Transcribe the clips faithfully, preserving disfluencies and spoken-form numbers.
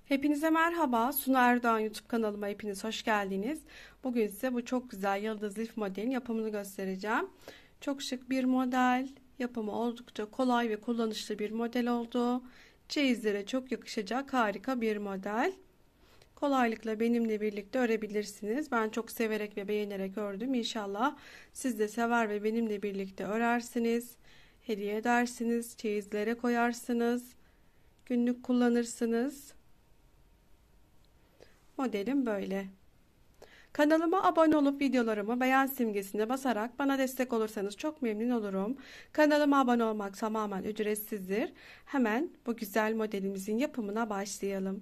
Hepinize merhaba. Suna Erdoğan YouTube kanalıma hepiniz hoş geldiniz. Bugün size bu çok güzel yıldız lif modelin yapımını göstereceğim. Çok şık bir model. Yapımı oldukça kolay ve kullanışlı bir model oldu. Çeyizlere çok yakışacak harika bir model. Kolaylıkla benimle birlikte örebilirsiniz. Ben çok severek ve beğenerek ördüm. İnşallah siz de sever ve benimle birlikte örersiniz. Hediye edersiniz. Çeyizlere koyarsınız. Günlük kullanırsınız. Modelim böyle. Kanalıma abone olup videolarımı beğen simgesine basarak bana destek olursanız çok memnun olurum. Kanalıma abone olmak tamamen ücretsizdir. Hemen bu güzel modelimizin yapımına başlayalım.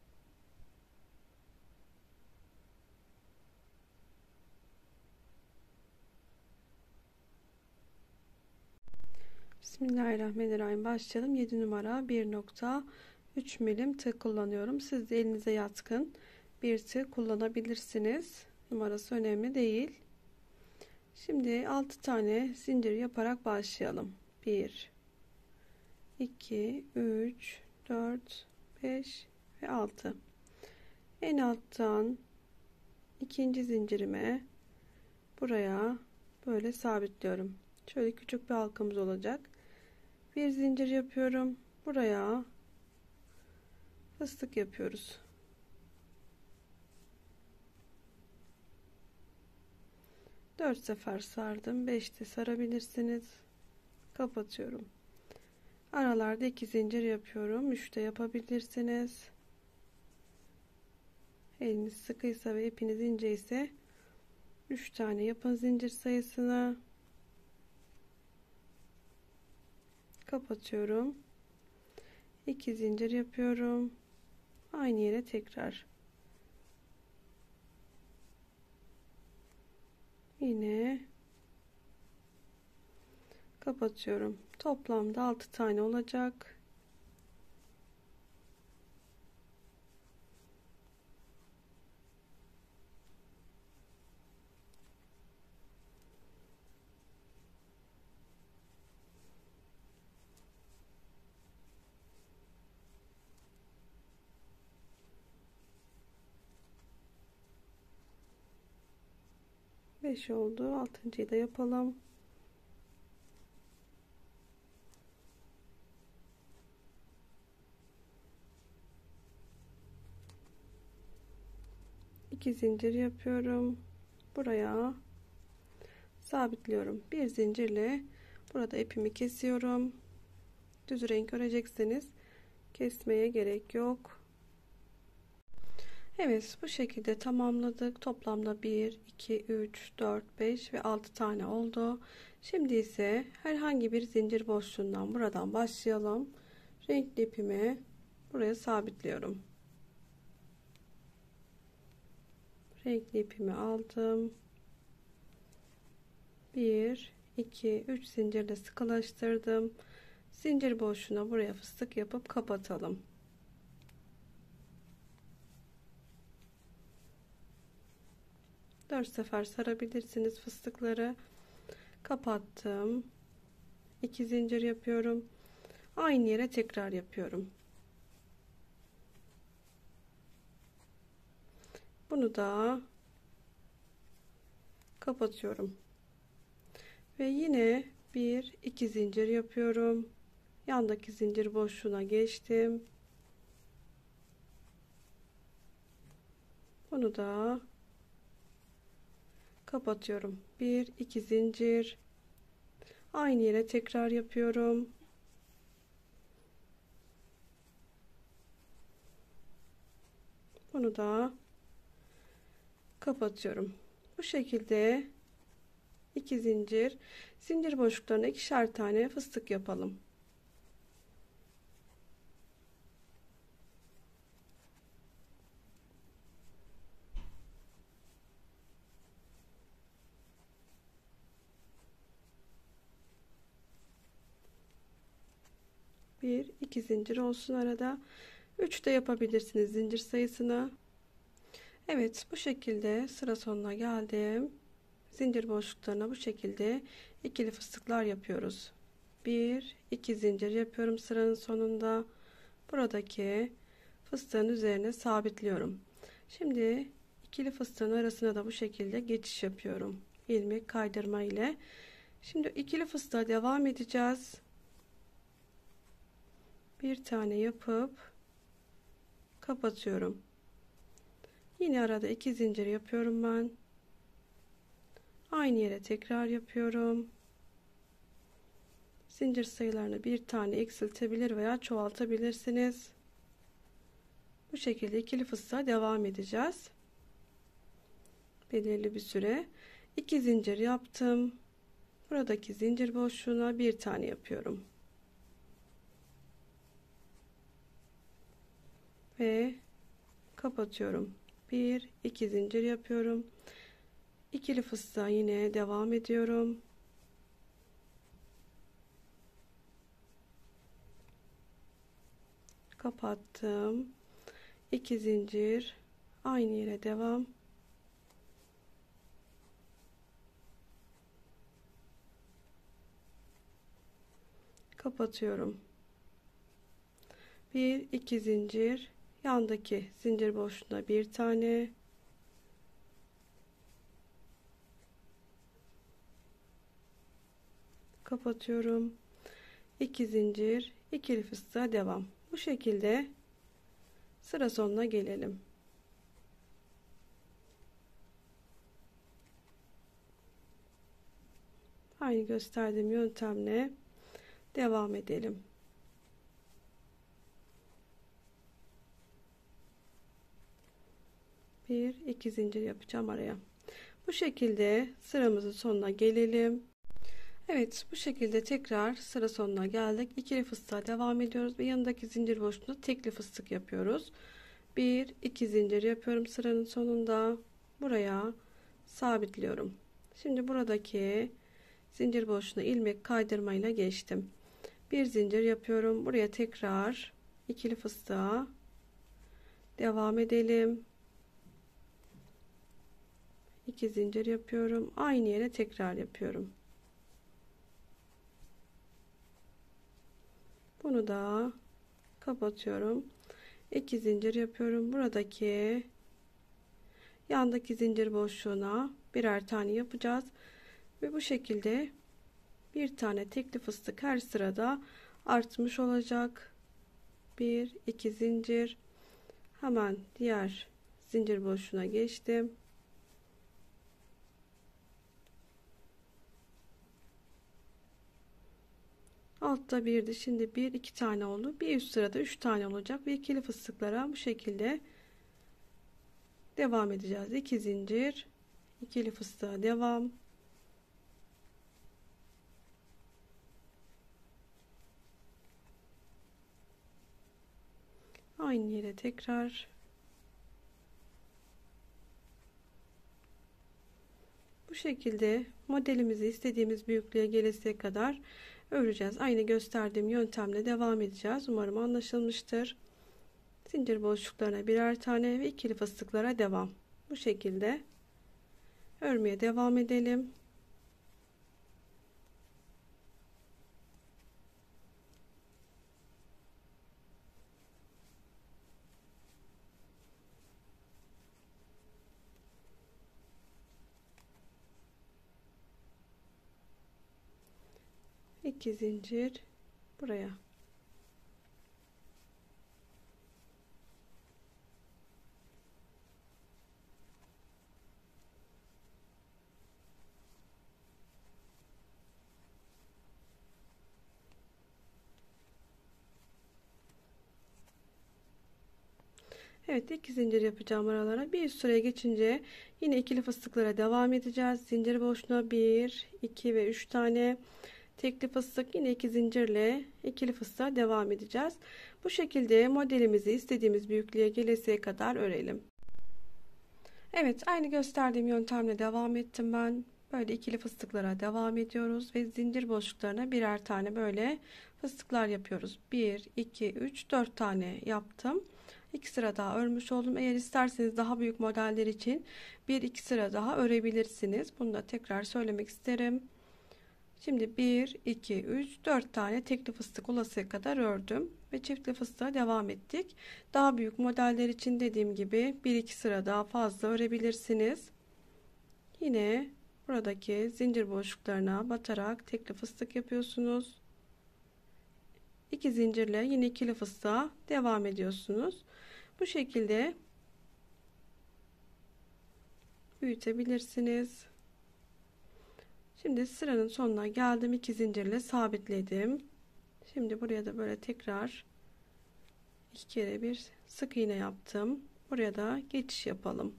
Bismillahirrahmanirrahim. Başlayalım. yedi numara bir nokta üç milim tığ kullanıyorum. Siz de elinize yatkın bir tığ kullanabilirsiniz. Numarası önemli değil. Şimdi altı tane zincir yaparak başlayalım. bir iki üç dört beş ve altı. En alttan ikinci zincirime buraya böyle sabitliyorum. Şöyle küçük bir halkamız olacak. Bir zincir yapıyorum. Buraya fıstık yapıyoruz. dört sefer sardım. beş de sarabilirsiniz. Kapatıyorum. Aralarda iki zincir yapıyorum. üç de yapabilirsiniz. Eliniz sıkıysa ve ipiniz ince ise üç tane yapın zincir sayısını. Kapatıyorum. iki zincir yapıyorum. Aynı yere tekrar. Yine kapatıyorum. Toplamda altı tane olacak. beş oldu. altıncıyı da yapalım. iki zincir yapıyorum. Buraya sabitliyorum. Bir zincirle burada ipimi kesiyorum. Düz renk örecekseniz kesmeye gerek yok. Evet, bu şekilde tamamladık. Toplamda bir iki üç dört beş ve altı tane oldu. Şimdi ise herhangi bir zincir boşluğundan buradan başlayalım. Renkli ipimi buraya sabitliyorum. Renkli ipimi aldım. bir iki üç zincirle sıkılaştırdım. Zincir boşluğuna buraya fıstık yapıp kapatalım. dört sefer sarabilirsiniz fıstıkları. Kapattım. iki zincir yapıyorum. Aynı yere tekrar yapıyorum. Bunu da kapatıyorum. Ve yine bir iki zincir yapıyorum. Yandaki zincir boşluğuna geçtim. Bunu da kapatıyorum. bir iki zincir. Aynı yere tekrar yapıyorum. Bunu da kapatıyorum. Bu şekilde iki zincir, zincir boşluklarına ikişer tane fıstık yapalım. bir iki zincir olsun arada. üç de yapabilirsiniz zincir sayısını. Evet, bu şekilde sıra sonuna geldim. Zincir boşluklarına bu şekilde ikili fıstıklar yapıyoruz. bir iki zincir yapıyorum sıranın sonunda. Buradaki fıstığın üzerine sabitliyorum. Şimdi ikili fıstığın arasına da bu şekilde geçiş yapıyorum. İlmek kaydırma ile. Şimdi ikili fıstığa devam edeceğiz. Bir tane yapıp kapatıyorum. Yine arada iki zincir yapıyorum ben. Aynı yere tekrar yapıyorum. Zincir sayılarını bir tane eksiltebilir veya çoğaltabilirsiniz. Bu şekilde ikili fıstığa devam edeceğiz. Belirli bir süre. iki zincir yaptım. Buradaki zincir boşluğuna bir tane yapıyorum. Ve kapatıyorum. bir iki zincir yapıyorum. İkili fıstığa yine devam ediyorum. Kapattım. iki zincir, aynı yere devam. Kapatıyorum. bir iki zincir, yandaki zincir boşluğuna bir tane. Kapatıyorum. iki zincir, ikili fıstığa devam. Bu şekilde sıra sonuna gelelim. Aynı gösterdiğim yöntemle devam edelim. bir iki zincir yapacağım araya. Bu şekilde sıramızın sonuna gelelim. Evet, bu şekilde tekrar sıra sonuna geldik. İkili fıstığa devam ediyoruz ve yanındaki zincir boşluğunda tekli fıstık yapıyoruz. bir iki zincir yapıyorum sıranın sonunda. Buraya sabitliyorum. Şimdi buradaki zincir boşluğuna ilmek kaydırmayla geçtim. Bir zincir yapıyorum. Buraya tekrar ikili fıstığa devam edelim. iki zincir yapıyorum. Aynı yere tekrar yapıyorum. Bunu da kapatıyorum. iki zincir yapıyorum. Buradaki yandaki zincir boşluğuna birer tane yapacağız. Ve bu şekilde bir tane tekli fıstık her sırada artmış olacak. bir iki zincir. Hemen diğer zincir boşluğuna geçtim. Altta birdi. Şimdi bir iki tane oldu. Bir üst sırada üç tane olacak ve ikili fıstıklara bu şekilde devam edeceğiz. iki zincir, ikili fıstığa devam. Aynı yere tekrar. Bu şekilde modelimizi istediğimiz büyüklüğe gelesiye kadar öreceğiz. Aynı gösterdiğim yöntemle devam edeceğiz. Umarım anlaşılmıştır. Zincir boşluklarına birer tane ve ikili fıstıklara devam. Bu şekilde örmeye devam edelim. iki zincir buraya. Evet, iki zincir yapacağım aralara. Bir üst sıraya geçince yine ikili fıstıklara devam edeceğiz. Zincir boşluğuna bir iki ve üç tane tekli fıstık, yine iki zincirle ikili fıstığa devam edeceğiz. Bu şekilde modelimizi istediğimiz büyüklüğe gelesiye kadar örelim. Evet, aynı gösterdiğim yöntemle devam ettim ben. Böyle ikili fıstıklara devam ediyoruz ve zincir boşluklarına birer tane böyle fıstıklar yapıyoruz. bir iki üç dört tane yaptım. iki sıra daha örmüş oldum. Eğer isterseniz daha büyük modeller için bir iki sıra daha örebilirsiniz. Bunu da tekrar söylemek isterim. Şimdi bir iki üç dört tane tekli fıstık olasıya kadar ördüm ve çiftli fıstığa devam ettik. Daha büyük modeller için dediğim gibi bir iki sıra daha fazla örebilirsiniz. Yine buradaki zincir boşluklarına batarak tekli fıstık yapıyorsunuz. İki zincirle yine ikili fıstığa devam ediyorsunuz. Bu şekilde büyütebilirsiniz. Şimdi sıranın sonuna geldim. İki zincirle sabitledim. Şimdi buraya da böyle tekrar iki kere bir sık iğne yaptım. Buraya da geçiş yapalım.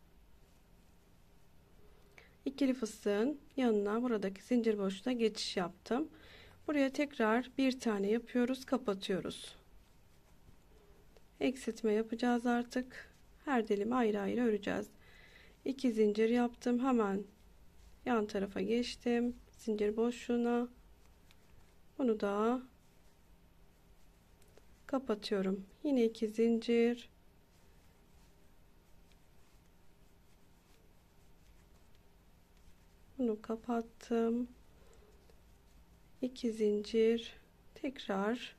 İkili fıstığın yanına buradaki zincir boşluğuna geçiş yaptım. Buraya tekrar bir tane yapıyoruz, kapatıyoruz. Eksiltme yapacağız artık. Her dilimi ayrı ayrı öreceğiz. İki zincir yaptım. Hemen yan tarafa geçtim. Zincir boşluğuna. Bunu da kapatıyorum. Yine iki zincir. Bunu kapattım. iki zincir. Tekrar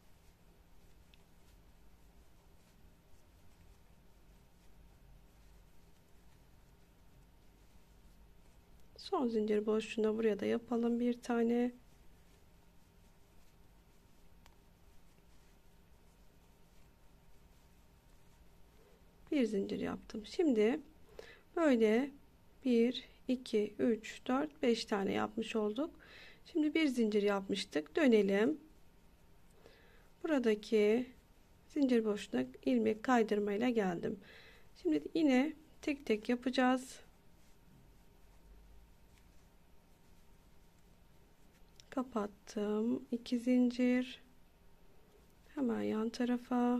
son zincir boşluğuna buraya da yapalım bir tane. Bir zincir yaptım. Şimdi böyle bir iki üç dört beş tane yapmış olduk. Şimdi bir zincir yapmıştık. Dönelim. Buradaki zincir boşluğuna ilmek kaydırmayla geldim. Şimdi yine tek tek yapacağız. Kapattım. iki zincir. Hemen yan tarafa.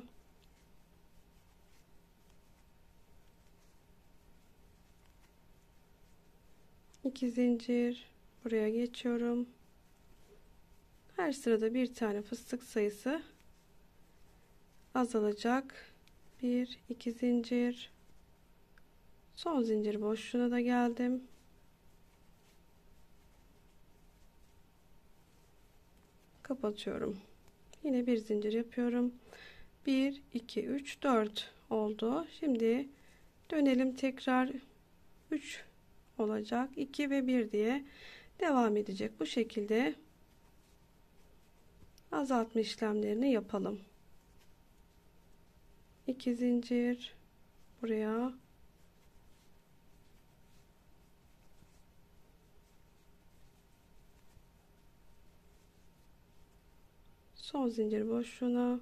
iki zincir. Buraya geçiyorum. Her sırada bir tane fıstık sayısı azalacak. bir iki zincir. Son zincir boşluğuna da geldim. Kapatıyorum. Yine bir zincir yapıyorum. bir iki üç dört oldu. Şimdi dönelim tekrar. üç olacak. iki ve bir diye devam edecek. Bu şekilde azaltma işlemlerini yapalım. iki zincir buraya, son zincir boşluğuna,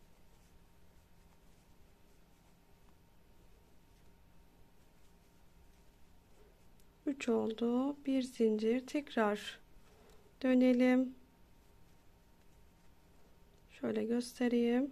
üç oldu. Bir zincir, tekrar dönelim. Şöyle göstereyim.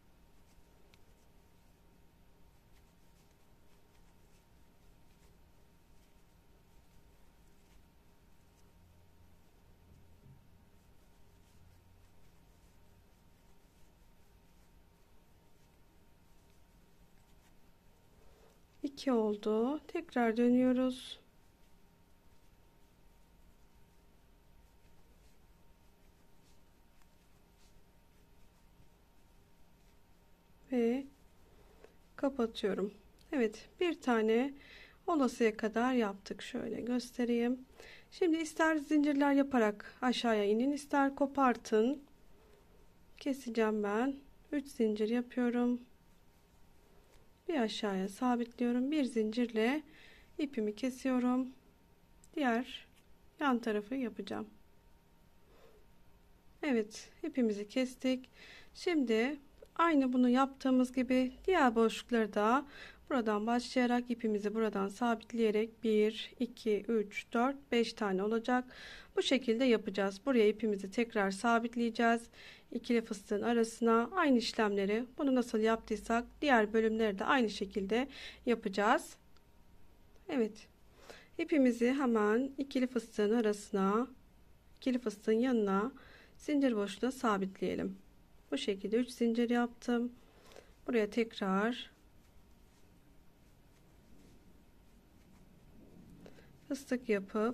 iki oldu. Tekrar dönüyoruz. Ve kapatıyorum. Evet, bir tane olasıya kadar yaptık. Şöyle göstereyim. Şimdi ister zincirler yaparak aşağıya inin, ister kopartın. Keseceğim ben. üç zincir yapıyorum. Bir aşağıya sabitliyorum. Bir zincirle ipimi kesiyorum. Diğer yan tarafı yapacağım. Evet, ipimizi kestik. Şimdi aynı bunu yaptığımız gibi diğer boşlukları da buradan başlayarak ipimizi buradan sabitleyerek bir iki üç dört beş tane olacak. Bu şekilde yapacağız. Buraya ipimizi tekrar sabitleyeceğiz. İkili fıstığın arasına aynı işlemleri, bunu nasıl yaptıysak diğer bölümleri de aynı şekilde yapacağız. Evet, ipimizi hemen ikili fıstığın arasına, ikili fıstığın yanına zincir boşluğuna sabitleyelim. Bu şekilde üç zincir yaptım. Buraya tekrar fıstık yapıp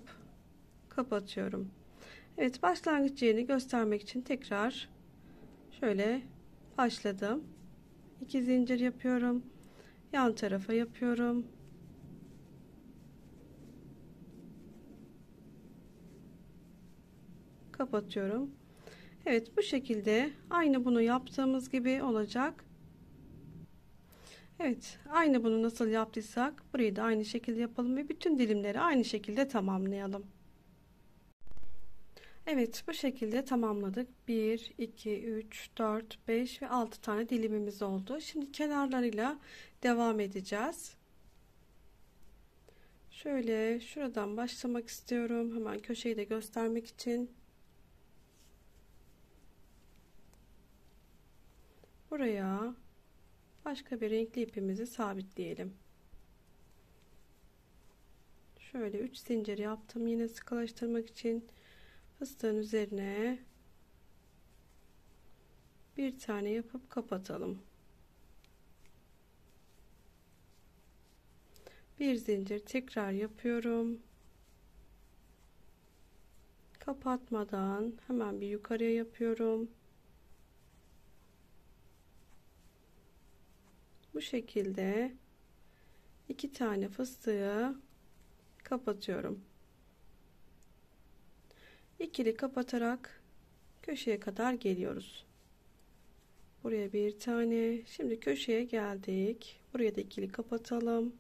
kapatıyorum. Evet, başlangıç yerini göstermek için tekrar şöyle başladım. iki zincir yapıyorum. Yan tarafa yapıyorum. Kapatıyorum. Evet, bu şekilde aynı bunu yaptığımız gibi olacak. Evet, aynı bunu nasıl yaptıysak burayı da aynı şekilde yapalım ve bütün dilimleri aynı şekilde tamamlayalım. Evet, bu şekilde tamamladık. bir, iki, üç, dört, beş ve altı tane dilimimiz oldu. Şimdi kenarlarıyla devam edeceğiz. Şöyle şuradan başlamak istiyorum. Hemen köşeyi de göstermek için. Buraya başka bir renkli ipimizi sabitleyelim. Şöyle üç zincir yaptım yine sıkılaştırmak için. Fıstığın üzerine bir tane yapıp kapatalım. Bir zincir tekrar yapıyorum. Kapatmadan hemen bir yukarıya yapıyorum. Bu şekilde iki tane fıstığı kapatıyorum. İkili kapatarak köşeye kadar geliyoruz. Buraya bir tane. Şimdi köşeye geldik. Buraya da ikili kapatalım.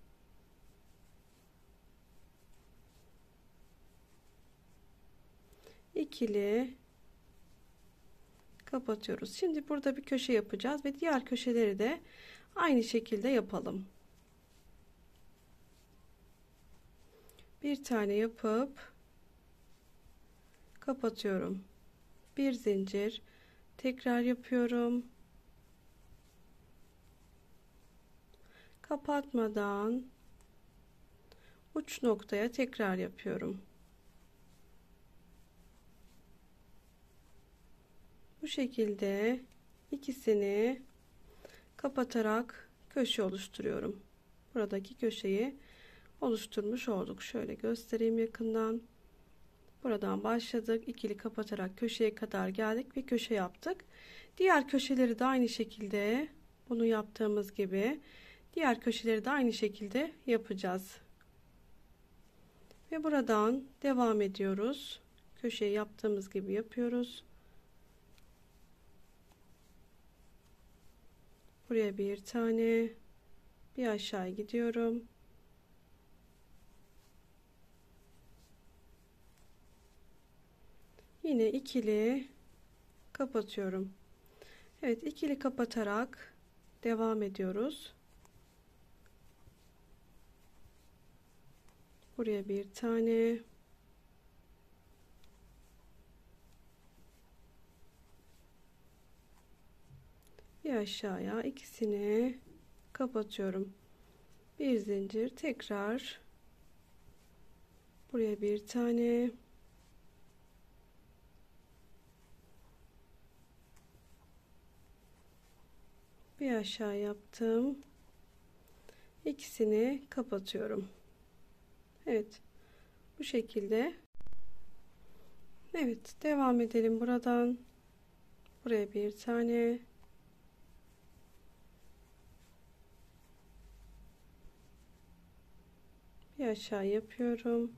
İkili kapatıyoruz. Şimdi burada bir köşe yapacağız ve diğer köşeleri de aynı şekilde yapalım. Bir tane yapıp kapatıyorum. Bir zincir tekrar yapıyorum. Kapatmadan uç noktaya tekrar yapıyorum. Bu şekilde ikisini kapatarak köşe oluşturuyorum. Buradaki köşeyi oluşturmuş olduk. Şöyle göstereyim yakından. Buradan başladık. İkili kapatarak köşeye kadar geldik ve köşe yaptık. Diğer köşeleri de aynı şekilde bunu yaptığımız gibi diğer köşeleri de aynı şekilde yapacağız. Ve buradan devam ediyoruz. Köşeyi yaptığımız gibi yapıyoruz. Buraya bir tane, bir aşağı gidiyorum. Yine ikili kapatıyorum. Evet, ikili kapatarak devam ediyoruz. Buraya bir tane, bir aşağıya, ikisini kapatıyorum. Bir zincir tekrar buraya bir tane, bir aşağı yaptım. İkisini kapatıyorum. Evet, bu şekilde. Evet, devam edelim buradan. Buraya bir tane, bir aşağı yapıyorum.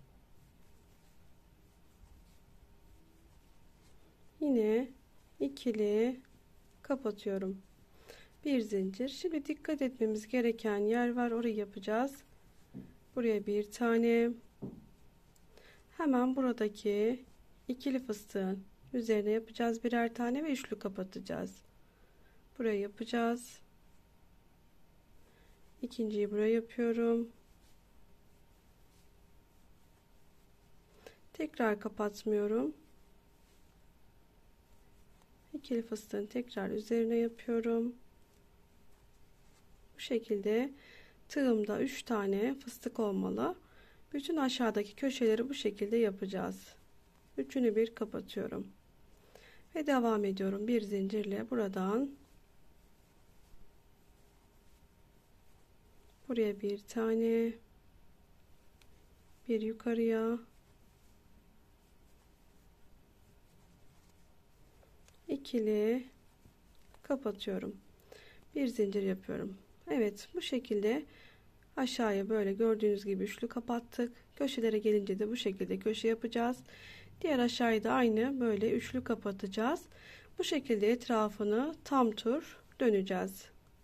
Yine ikili kapatıyorum. Bir zincir. Şimdi dikkat etmemiz gereken yer var. Orayı yapacağız. Buraya bir tane. Hemen buradaki ikili fıstığın üzerine yapacağız birer tane ve üçlü kapatacağız. Buraya yapacağız. İkinciyi buraya yapıyorum. Tekrar kapatmıyorum. İkili fıstığın tekrar üzerine yapıyorum. Bu şekilde tığımda üç tane fıstık olmalı. Bütün aşağıdaki köşeleri bu şekilde yapacağız. Üçünü bir kapatıyorum. Ve devam ediyorum. Bir zincirle buradan buraya bir tane, bir yukarıya, ikili kapatıyorum. Bir zincir yapıyorum. Evet, bu şekilde aşağıya böyle gördüğünüz gibi üçlü kapattık. Köşelere gelince de bu şekilde köşe yapacağız. Diğer aşağıyı da aynı böyle üçlü kapatacağız. Bu şekilde etrafını tam tur döneceğiz.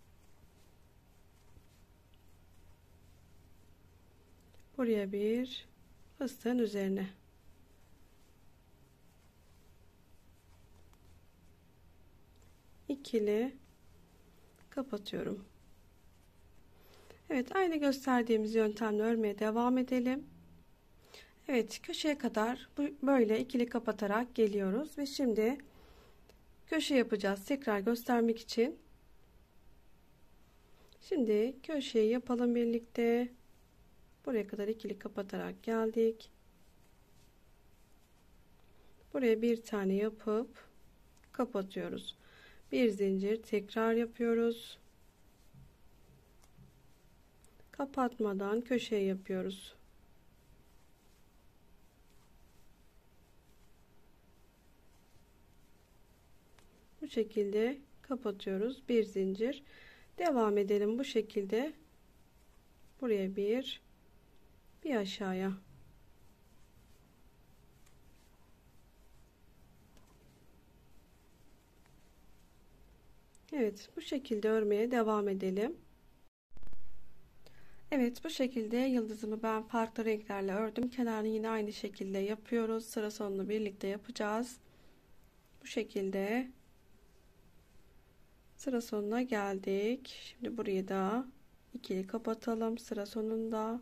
Buraya bir, fıstığın üzerine. İkili kapatıyorum. Evet, aynı gösterdiğimiz yöntemle örmeye devam edelim. Evet, köşeye kadar böyle ikili kapatarak geliyoruz ve şimdi köşe yapacağız tekrar göstermek için. Şimdi köşeyi yapalım birlikte. Buraya kadar ikili kapatarak geldik. Buraya bir tane yapıp kapatıyoruz. Bir zincir tekrar yapıyoruz. Kapatmadan köşeye yapıyoruz. Bu şekilde kapatıyoruz. Bir zincir. Devam edelim bu şekilde. Buraya bir, bir aşağıya. Evet, bu şekilde örmeye devam edelim. Evet, bu şekilde yıldızımı ben farklı renklerle ördüm. Kenarını yine aynı şekilde yapıyoruz. Sıra sonunu birlikte yapacağız. Bu şekilde sıra sonuna geldik. Şimdi burayı da ikili kapatalım. Sıra sonunda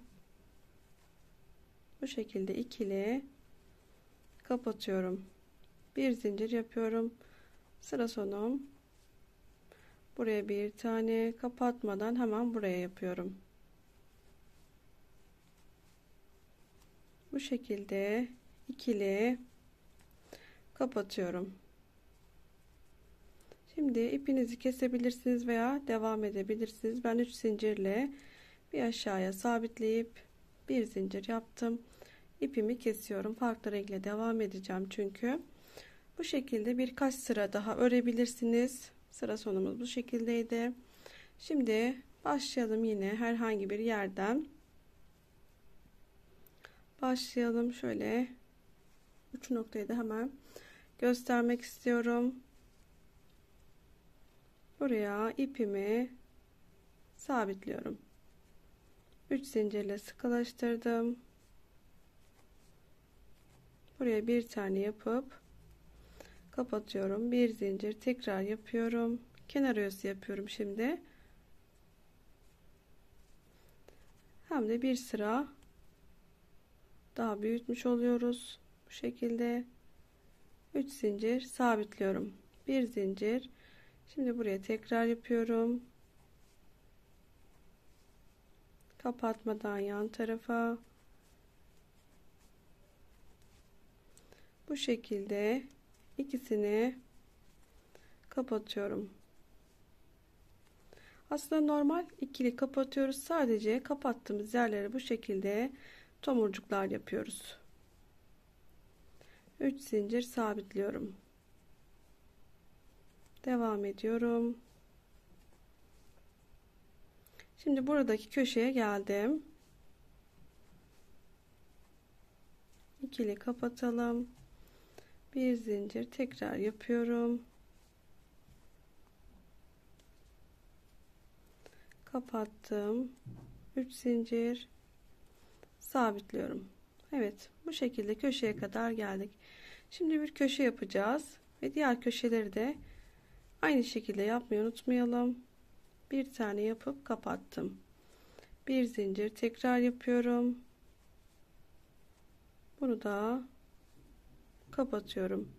bu şekilde ikili kapatıyorum. Bir zincir yapıyorum. Sıra sonum. Buraya bir tane kapatmadan hemen buraya yapıyorum. Bu şekilde ikili kapatıyorum. Şimdi ipinizi kesebilirsiniz veya devam edebilirsiniz. Ben üç zincirle bir aşağıya sabitleyip bir zincir yaptım. İpimi kesiyorum. Farklı renkle devam edeceğim çünkü. Bu şekilde birkaç sıra daha örebilirsiniz. Sıra sonumuz bu şekildeydi. Şimdi başlayalım yine herhangi bir yerden. Başlayalım. Şöyle uç noktayı da hemen göstermek istiyorum. Buraya ipimi sabitliyorum. üç zincirle sıkılaştırdım. Buraya bir tane yapıp kapatıyorum. Bir zincir tekrar yapıyorum. Kenar oyası yapıyorum şimdi. Hem de bir sıra daha büyütmüş oluyoruz. Bu şekilde üç zincir sabitliyorum. Bir zincir. Şimdi buraya tekrar yapıyorum. Kapatmadan yan tarafa. Bu şekilde ikisini kapatıyorum. Aslında normal ikili kapatıyoruz. Sadece kapattığımız yerlere bu şekilde tomurcuklar yapıyoruz. üç zincir sabitliyorum. Devam ediyorum. Şimdi buradaki köşeye geldim. İkili kapatalım. Bir zincir tekrar yapıyorum. Kapattım. üç zincir sabitliyorum. Evet, bu şekilde köşeye kadar geldik. Şimdi bir köşe yapacağız ve diğer köşeleri de aynı şekilde yapmayı unutmayalım. Bir tane yapıp kapattım. Bir zincir tekrar yapıyorum. Bunu da kapatıyorum.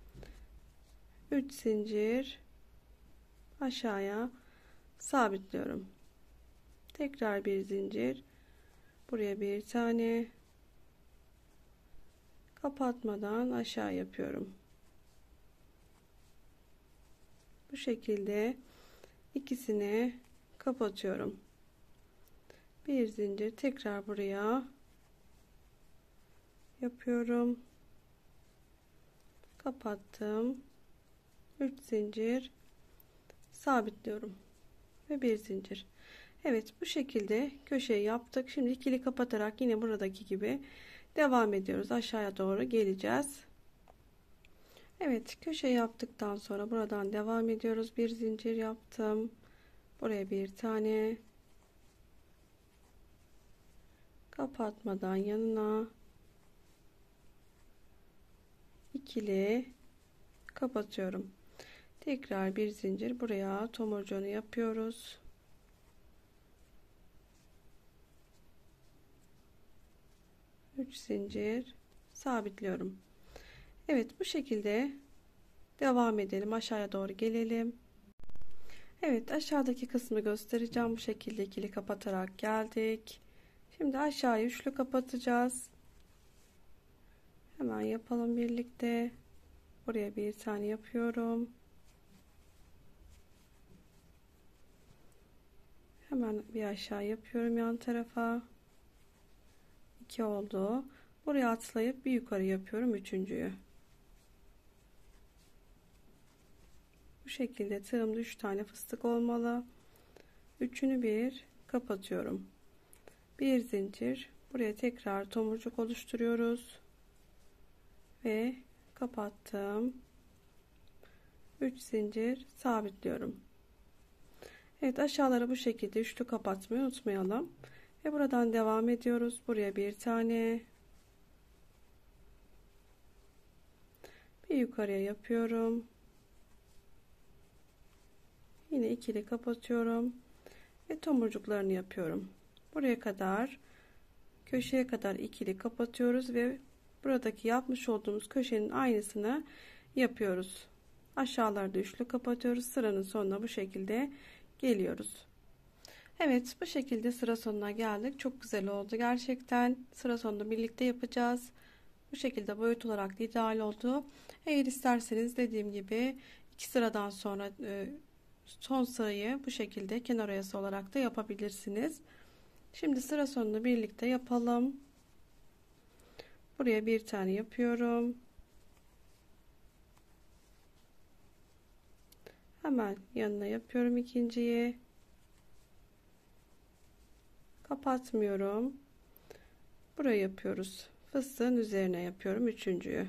üç zincir aşağıya sabitliyorum. Tekrar bir zincir. Buraya bir tane kapatmadan aşağı yapıyorum. Bu şekilde ikisini kapatıyorum. Bir zincir tekrar buraya yapıyorum. Kapattım. üç zincir sabitliyorum ve bir zincir. Evet, bu şekilde köşeyi yaptık. Şimdi ikili kapatarak yine buradaki gibi devam ediyoruz. Aşağıya doğru geleceğiz. Evet, köşe yaptıktan sonra buradan devam ediyoruz. Bir zincir yaptım. Buraya bir tane kapatmadan yanına ikili kapatıyorum. Tekrar bir zincir buraya tomurcuğunu yapıyoruz. üç zincir sabitliyorum. Evet, bu şekilde devam edelim. Aşağıya doğru gelelim. Evet, aşağıdaki kısmı göstereceğim. Bu şekilde ikili kapatarak geldik. Şimdi aşağıya üçlü kapatacağız. Hemen yapalım birlikte. Buraya bir tane yapıyorum. Hemen bir aşağı yapıyorum yan tarafa. iki oldu. Buraya atlayıp bir yukarı yapıyorum üçüncüyü. Bu şekilde tığımda üç tane fıstık olmalı. Üçünü bir kapatıyorum. Bir zincir. Buraya tekrar tomurcuk oluşturuyoruz. Ve kapattım. üç zincir sabitliyorum. Evet, aşağılara bu şekilde üçlü kapatmayı unutmayalım. Ve buradan devam ediyoruz. Buraya bir tane. Bir yukarıya yapıyorum. Yine ikili kapatıyorum. Ve tomurcuklarını yapıyorum. Buraya kadar, köşeye kadar ikili kapatıyoruz ve buradaki yapmış olduğumuz köşenin aynısını yapıyoruz. Aşağılarda üçlü kapatıyoruz. Sıranın sonuna bu şekilde geliyoruz. Evet, bu şekilde sıra sonuna geldik. Çok güzel oldu gerçekten. Sıra sonunu birlikte yapacağız. Bu şekilde boyut olarak da ideal oldu. Eğer isterseniz dediğim gibi iki sıradan sonra son sırayı bu şekilde kenar oyası olarak da yapabilirsiniz. Şimdi sıra sonunu birlikte yapalım. Buraya bir tane yapıyorum. Hemen yanına yapıyorum ikinciyi. Kapatmıyorum. Buraya yapıyoruz. Fıstığın üzerine yapıyorum üçüncüyü.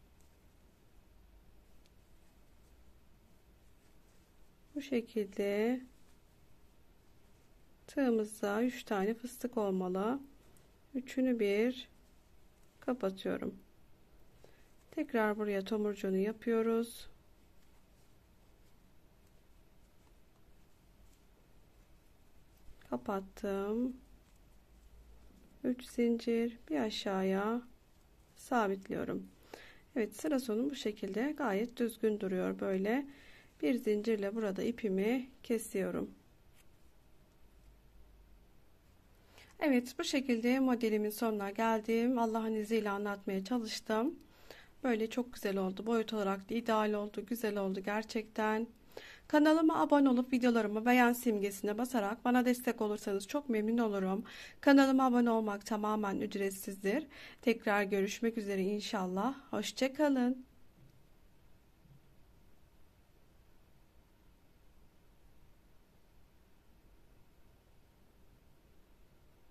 Bu şekilde tığımızda üç tane fıstık olmalı. Üçünü bir kapatıyorum. Tekrar buraya tomurcuğunu yapıyoruz. Kapattım. üç zincir bir aşağıya sabitliyorum. Evet, sıra sonu bu şekilde gayet düzgün duruyor böyle. Bir zincirle burada ipimi kesiyorum. Evet, bu şekilde modelimin sonuna geldim. Allah'ın izniyle anlatmaya çalıştım. Böyle çok güzel oldu. Boyut olarak da ideal oldu. Güzel oldu gerçekten. Kanalıma abone olup videolarımı beğen simgesine basarak bana destek olursanız çok memnun olurum. Kanalıma abone olmak tamamen ücretsizdir. Tekrar görüşmek üzere inşallah. Hoşça kalın.